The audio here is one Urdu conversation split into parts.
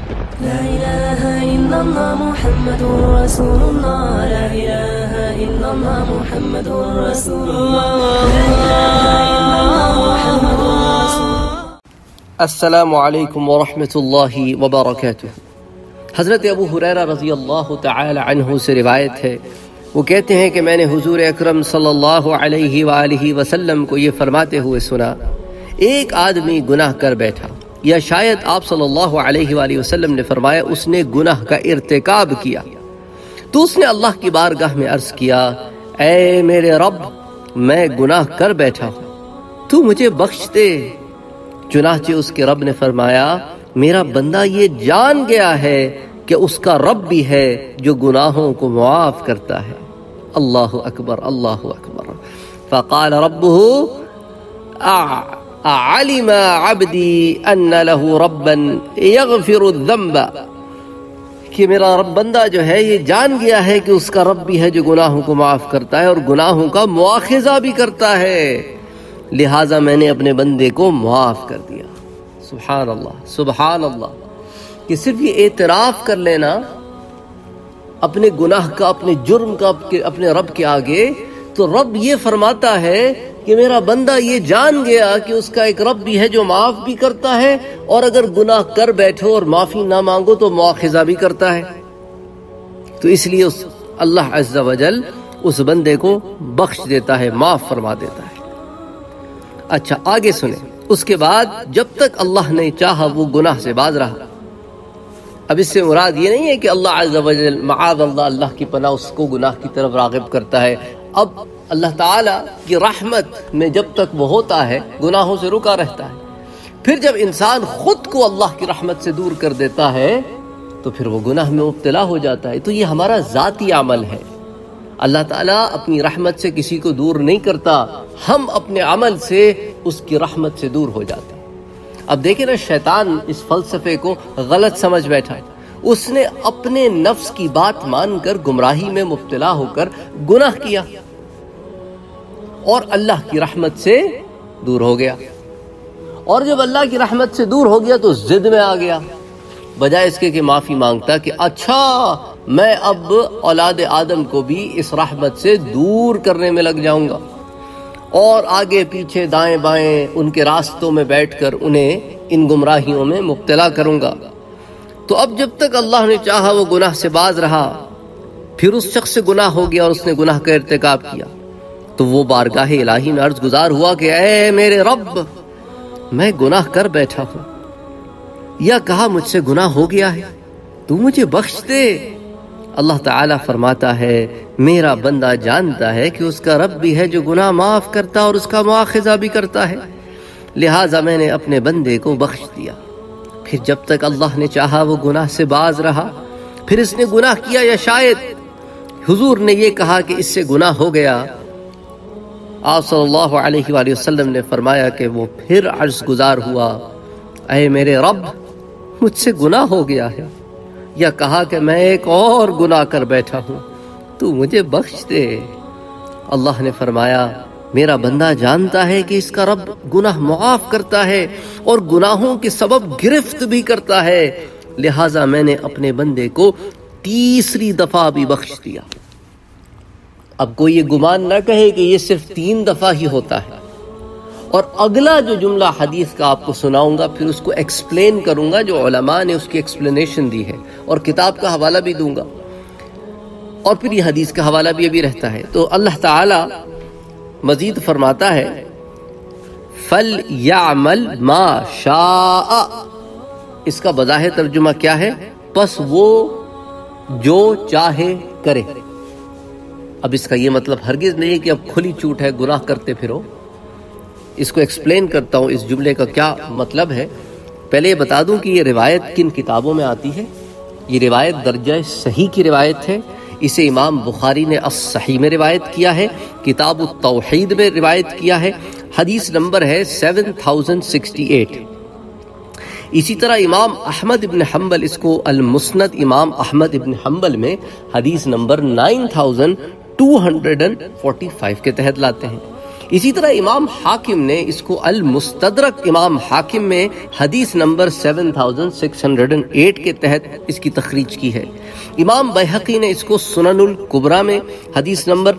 لا إله إلا الله محمد رسول الله لا إله إلا الله محمد رسول الله لا إله إلا الله محمد رسول الله. السلام علیکم ورحمۃ اللہ وبرکاتہ. حضرت ابو ہریرہ رضی اللہ تعالی عنہ سے روایت ہے، وہ کہتے ہیں کہ میں نے حضور اکرم صلی اللہ علیہ وآلہ وسلم کو یہ فرماتے ہوئے سنا، ایک آدمی گناہ کر بیٹھا، یا شاید آپ صلی اللہ علیہ وآلہ وسلم نے فرمایا اس نے گناہ کا ارتکاب کیا، تو اس نے اللہ کی بارگاہ میں عرض کیا، اے میرے رب، میں گناہ کر بیٹھا ہوں، تو مجھے بخش دے. چنانچہ اس کے رب نے فرمایا، میرا بندہ یہ جان گیا ہے کہ اس کا رب بھی ہے جو گناہوں کو معاف کرتا ہے. اللہ اکبر، اللہ اکبر. فقال ربه علم عبدی ان له ربا یغفر الذنب، کہ میرا رب بندہ جو ہے یہ جان گیا ہے کہ اس کا رب بھی ہے جو گناہوں کو معاف کرتا ہے اور گناہوں کا مواخذہ بھی کرتا ہے، لہٰذا میں نے اپنے بندے کو معاف کر دیا. سبحان اللہ، سبحان اللہ. کہ صرف یہ اعتراف کر لینا اپنے گناہ کا، اپنے جرم کا اپنے رب کے آگے، تو رب یہ فرماتا ہے کہ میرا بندہ یہ جان گیا کہ اس کا ایک رب بھی ہے جو معاف بھی کرتا ہے، اور اگر گناہ کر بیٹھو اور معافی نہ مانگو تو مواخذہ بھی کرتا ہے. تو اس لیے اللہ عز و جل اس بندے کو بخش دیتا ہے، معاف فرما دیتا ہے. اچھا آگے سنیں. اس کے بعد جب تک اللہ نے چاہا وہ گناہ سے باز رہا. اب اس سے مراد یہ نہیں ہے کہ اللہ عز و جل معاذ اللہ، اللہ کی پناہ، اس کو گناہ کی طرف راغب کرتا ہے. اب اللہ تعالیٰ کی رحمت میں جب تک وہ ہوتا ہے گناہوں سے رکا رہتا ہے. پھر جب انسان خود کو اللہ کی رحمت سے دور کر دیتا ہے تو پھر وہ گناہ میں مبتلا ہو جاتا ہے. تو یہ ہمارا ذاتی عمل ہے. اللہ تعالیٰ اپنی رحمت سے کسی کو دور نہیں کرتا، ہم اپنے عمل سے اس کی رحمت سے دور ہو جاتے ہیں. اب دیکھیں نا، شیطان اس فلسفے کو غلط سمجھ بیٹھا ہے. اس نے اپنے نفس کی بات مان کر گمراہی میں مبتلا ہو کر گناہ کیا اور اللہ کی رحمت سے دور ہو گیا. اور جب اللہ کی رحمت سے دور ہو گیا تو ضد میں آ گیا، بجائے اس کے کہ معافی مانگتا کہ اچھا میں اب اولاد آدم کو بھی اس رحمت سے دور کرنے میں لگ جاؤں گا اور آگے پیچھے دائیں بائیں ان کے راستوں میں بیٹھ کر انہیں ان گمراہیوں میں مبتلا کروں گا. تو اب جب تک اللہ نے چاہا وہ گناہ سے باز رہا، پھر اس شخص سے گناہ ہو گیا اور اس نے گناہ کا ارتکاب کیا، تو وہ بارگاہ الہی میں عرض گزار ہوا کہ اے میرے رب، میں گناہ کر بیٹھا ہوں، یا کہا مجھ سے گناہ ہو گیا ہے، تو مجھے بخش دے. اللہ تعالیٰ فرماتا ہے، میرا بندہ جانتا ہے کہ اس کا رب بھی ہے جو گناہ معاف کرتا اور اس کا مواخذہ بھی کرتا ہے، لہٰذا میں نے اپنے بندے کو بخش دیا. پھر جب تک اللہ نے چاہا وہ گناہ سے باز رہا، پھر اس نے گناہ کیا، یا شاید حضور نے یہ کہا کہ اس سے گناہ ہو گیا. آپ صلی اللہ علیہ وآلہ وسلم نے فرمایا کہ وہ پھر عرض گزار ہوا، اے میرے رب، مجھ سے گناہ ہو گیا ہے، یا کہا کہ میں ایک اور گناہ کر بیٹھا ہوں، تو مجھے بخش دے. اللہ نے فرمایا، میرا بندہ جانتا ہے کہ اس کا رب گناہ معاف کرتا ہے اور گناہوں کے سبب گرفت بھی کرتا ہے، لہٰذا میں نے اپنے بندے کو تیسری دفعہ بھی بخش دیا. اب کوئی یہ گمان نہ کہے کہ یہ صرف 3 دفعہ ہی ہوتا ہے. اور اگلا جو جملہ حدیث کا آپ کو سناؤں گا، پھر اس کو ایکسپلین کروں گا، جو علماء نے اس کی ایکسپلینیشن دی ہے، اور کتاب کا حوالہ بھی دوں گا، اور پھر یہ حدیث کا حوالہ بھی ابھی رہتا ہے. تو اللہ تعالی مزید فرماتا ہے، فَلْيَعْمَلْ مَا شَاءَ. اس کا بظاہر ترجمہ کیا ہے؟ پس وہ جو چاہے کرے. اب اس کا یہ مطلب ہرگز نہیں کہ اب کھلی چھوٹ ہے، گناہ کرتے پھرو. اس کو ایکسپلین کرتا ہوں، اس جملے کا کیا مطلب ہے. پہلے یہ بتا دوں کہ یہ روایت کن کتابوں میں آتی ہے. یہ روایت درجہ صحیح کی روایت ہے. اسے امام بخاری نے الصحیح میں روایت کیا ہے، کتاب التوحید میں روایت کیا ہے، حدیث نمبر ہے 7068. اسی طرح امام احمد ابن حنبل اس کو المسند امام احمد ابن حنبل میں حدیث نمبر 9245 کے تحت لاتے ہیں. اسی طرح امام حاکم نے اس کو المستدرک امام حاکم میں حدیث نمبر 7608 کے تحت اس کی تخریج کی ہے۔ امام بیہقی نے اس کو سنن الکبریٰ میں حدیث نمبر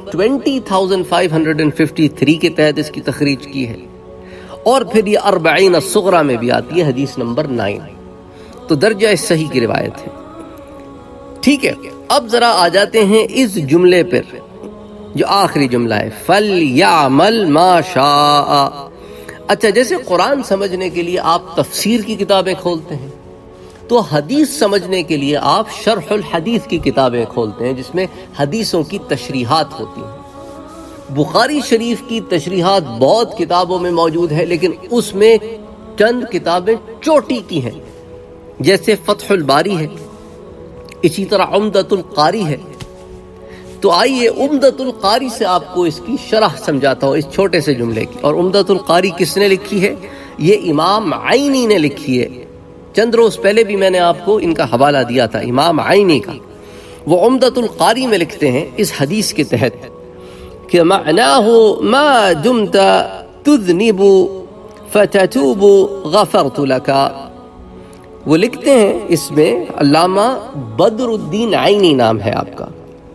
20553 کے تحت اس کی تخریج کی ہے، اور پھر یہ اربعین الصغریٰ میں بھی آتی ہے حدیث نمبر 9، تو درجہ صحیح کی روایت ہے۔ ٹھیک ہے، اب ذرا آ جاتے ہیں اس جملے پر جو آخری جملہ ہے، فَلْيَعْمَلْ مَا شَاءَ۔ اچھا، جیسے قرآن سمجھنے کے لیے آپ تفسیر کی کتابیں کھولتے ہیں، تو حدیث سمجھنے کے لیے آپ شرح الحدیث کی کتابیں کھولتے ہیں جس میں حدیثوں کی تشریحات ہوتی ہیں۔ بخاری شریف کی تشریحات بہت کتابوں میں موجود ہے، لیکن اس میں چند کتابیں چوٹی کی ہیں، جیسے فتح الباری ہے، اسی طرح عمدۃ القاری ہے۔ تو آئیے عمدۃ القاری سے آپ کو اس کی شرح سمجھاتا ہوں، اس چھوٹے سے جملے کی۔ اور عمدۃ القاری کس نے لکھی ہے؟ یہ امام عینی نے لکھی ہے۔ چند روز پہلے بھی میں نے آپ کو ان کا حوالہ دیا تھا، امام عینی کا۔ وہ عمدۃ القاری میں لکھتے ہیں اس حدیث کے تحت کہ معناہ ما دمت تذنب فتتوب غفرت لك۔ وہ لکھتے ہیں اس میں، علامہ بدر الدین عینی نام ہے آپ کا،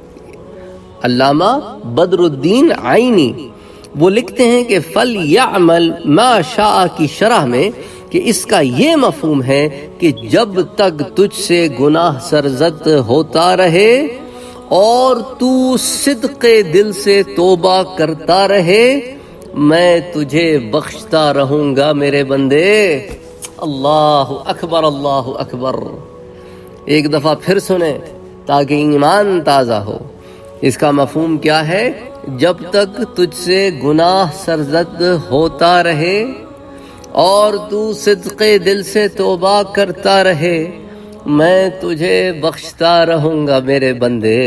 علامہ بدر الدین عینی، وہ لکھتے ہیں کہ فَلْيَعْمَلْ مَا شَاءَ کی شرح میں کہ اس کا یہ مفہوم ہے کہ جب تک تجھ سے گناہ سرزد ہوتا رہے اور تو صدق دل سے توبہ کرتا رہے، میں تجھے بخشتا رہوں گا میرے بندے۔ اللہ اکبر، اللہ اکبر۔ ایک دفعہ پھر سنیں تاکہ ایمان تازہ ہو۔ اس کا مفہوم کیا ہے؟ جب تک تجھ سے گناہ سرزد ہوتا رہے اور تو صدق دل سے توبہ کرتا رہے، میں تجھے بخشتا رہوں گا میرے بندے۔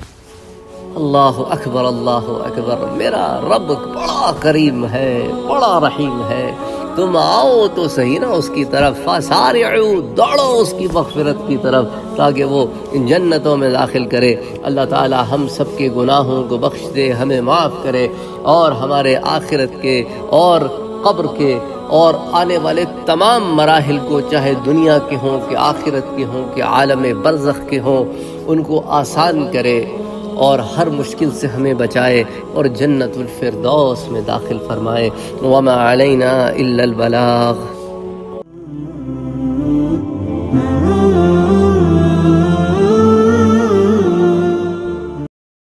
اللہ اکبر، اللہ اکبر۔ میرا رب بڑا کریم ہے، بڑا رحیم ہے۔ تم آؤ تو صحیح نا اس کی طرف، فَسَارِعُوا، دوڑو اس کی مغفرت کی طرف تاکہ وہ ان جنتوں میں داخل کرے۔ اللہ تعالی ہم سب کے گناہوں کو بخش دے، ہمیں معاف کرے، اور ہمارے آخرت کے اور قبر کے اور آنے والے تمام مراحل کو، چاہے دنیا کے ہوں کہ آخرت کے ہوں کہ عالم برزخ کے ہوں، ان کو آسان کرے اور ہر مشکل سے ہمیں بچائے اور جنت الفردوس میں داخل فرمائے۔ وما علینا الا البلاغ۔